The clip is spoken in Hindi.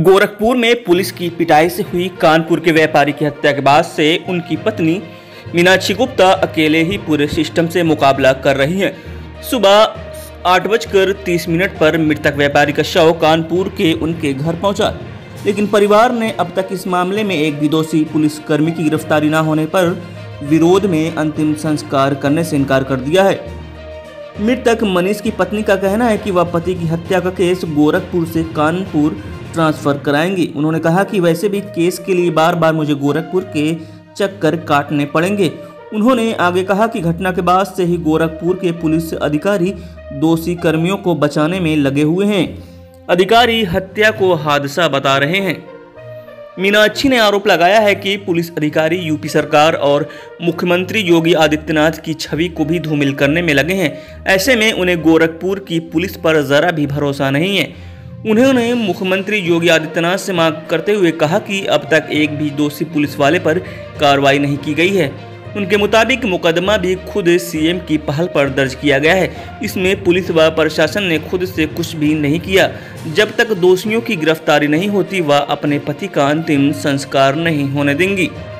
गोरखपुर में पुलिस की पिटाई से हुई कानपुर के व्यापारी की हत्या के बाद से उनकी पत्नी मीनाक्षी गुप्ता अकेले ही पूरे सिस्टम से मुकाबला कर रही हैं। सुबह 8:30 पर मृतक व्यापारी का शव कानपुर के उनके घर पहुंचा, लेकिन परिवार ने अब तक इस मामले में एक भी दोषी पुलिसकर्मी की गिरफ्तारी न होने पर विरोध में अंतिम संस्कार करने से इनकार कर दिया है। मृतक मनीष की पत्नी का कहना है कि वह पति की हत्या का केस गोरखपुर से कानपुर ट्रांसफर कराएंगी। उन्होंने कहा कि वैसे भी केस के लिए बार बार मुझे गोरखपुर के चक्कर काटने पड़ेंगे। उन्होंने आगे कहा कि घटना के बाद से ही गोरखपुर के पुलिस अधिकारी दोषी कर्मियों को बचाने में लगे हुए हैं। अधिकारी हत्या को हादसा बता रहे हैं। मीनाक्षी ने आरोप लगाया है कि पुलिस अधिकारी यूपी सरकार और मुख्यमंत्री योगी आदित्यनाथ की छवि को भी धूमिल करने में लगे हैं। ऐसे में उन्हें गोरखपुर की पुलिस पर जरा भी भरोसा नहीं है। उन्होंने मुख्यमंत्री योगी आदित्यनाथ से मांग करते हुए कहा कि अब तक एक भी दोषी पुलिस वाले पर कार्रवाई नहीं की गई है। उनके मुताबिक मुकदमा भी खुद सीएम की पहल पर दर्ज किया गया है। इसमें पुलिस व प्रशासन ने खुद से कुछ भी नहीं किया। जब तक दोषियों की गिरफ्तारी नहीं होती वह अपने पति का अंतिम संस्कार नहीं होने देंगी।